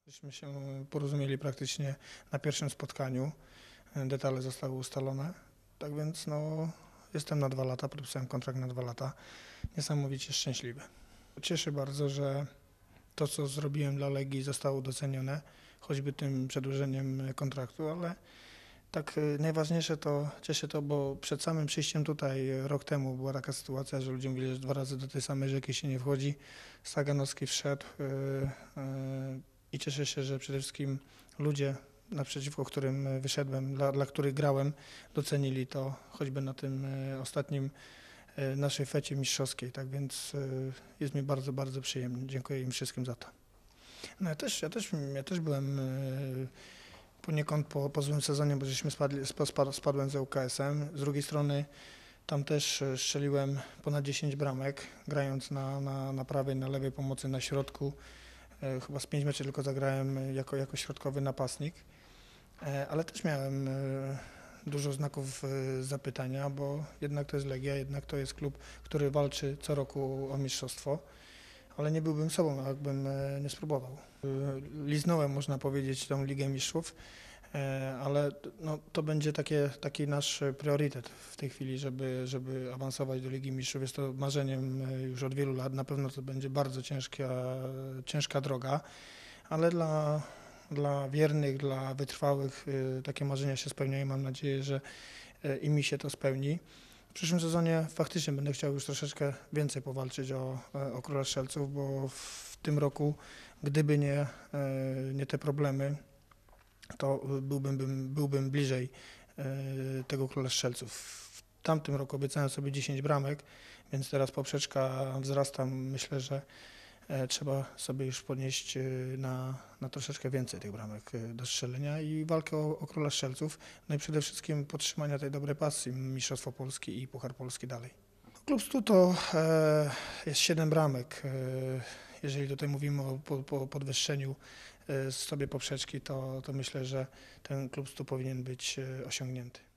Myśmy się porozumieli praktycznie na pierwszym spotkaniu. Detale zostały ustalone. Tak więc jestem na 2 lata, podpisałem kontrakt na 2 lata. Niesamowicie szczęśliwy. Cieszę bardzo, że to, co zrobiłem dla Legii, zostało docenione, choćby tym przedłużeniem kontraktu, ale tak najważniejsze to cieszę to, bo przed samym przyjściem tutaj rok temu była taka sytuacja, że ludzie mówili, że 2 razy do tej samej rzeki się nie wchodzi. Saganowski wszedł i cieszę się, że przede wszystkim ludzie, naprzeciwko którym wyszedłem, dla których grałem, docenili to choćby na tym ostatnim naszej fecie mistrzowskiej. Tak więc jest mi bardzo, bardzo przyjemnie. Dziękuję im wszystkim za to. No ja też byłem poniekąd po złym sezonie, bo żeśmy spadłem z ŁKS-em. Z drugiej strony tam też strzeliłem ponad 10 bramek, grając na prawej, na lewej pomocy, na środku. Chyba z 5 meczy tylko zagrałem jako środkowy napastnik, ale też miałem dużo znaków zapytania, bo jednak to jest Legia, jednak to jest klub, który walczy co roku o mistrzostwo, ale nie byłbym sobą, jakbym nie spróbował. Liznąłem, można powiedzieć, tą Ligę Mistrzów, ale to będzie taki nasz priorytet w tej chwili, żeby awansować do Ligi Mistrzów. Jest to marzeniem już od wielu lat. Na pewno to będzie bardzo ciężka droga, ale dla wiernych, dla wytrwałych takie marzenia się spełniają. Mam nadzieję, że i mi się to spełni. W przyszłym sezonie faktycznie będę chciał już troszeczkę więcej powalczyć o Króla Strzelców, bo w tym roku, gdyby nie te problemy, to byłbym bliżej tego Króla Strzelców. W tamtym roku obiecałem sobie 10 bramek, więc teraz poprzeczka wzrasta. Myślę, że trzeba sobie już podnieść na troszeczkę więcej tych bramek do strzelenia i walkę o Króla Strzelców. No i przede wszystkim podtrzymania tej dobrej pasji, Mistrzostwo Polski i Puchar Polski dalej. Klub Stu to jest 7 bramek. Jeżeli tutaj mówimy o podwyższeniu sobie poprzeczki, to myślę, że ten klub Stu powinien być osiągnięty.